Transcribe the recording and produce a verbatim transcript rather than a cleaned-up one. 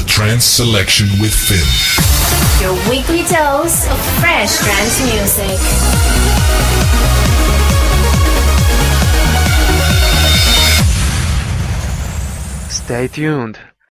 Trance Selection with Phynn. Your weekly dose of fresh trance music. Stay tuned.